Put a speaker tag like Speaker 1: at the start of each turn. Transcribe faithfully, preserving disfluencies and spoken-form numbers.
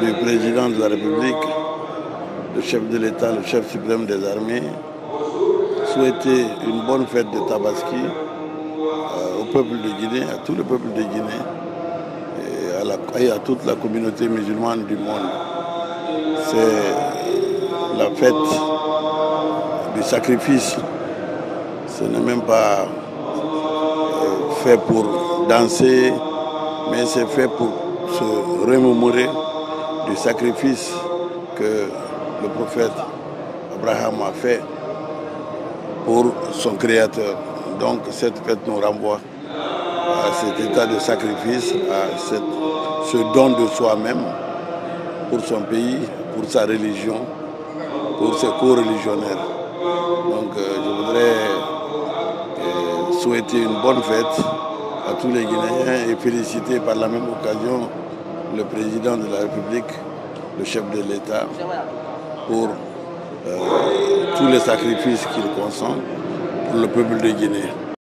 Speaker 1: du président de la République, le chef de l'État, le chef suprême des armées, souhaiter une bonne fête de Tabaski euh, au peuple de Guinée, à tout le peuple de Guinée et à, la, et à toute la communauté musulmane du monde. C'est la fête du sacrifice. Ce n'est même pas euh, fait pour danser, mais c'est fait pour se remémorer du sacrifice que le prophète Abraham a fait pour son créateur. Donc cette fête nous renvoie à cet état de sacrifice, à cette, ce don de soi-même pour son pays, pour sa religion, pour ses co-religionnaires. Donc euh, je voudrais euh, souhaiter une bonne fête à tous les Guinéens et féliciter par la même occasion le président de la République, le chef de l'État, pour euh, tous les sacrifices qu'il consent pour le peuple de Guinée.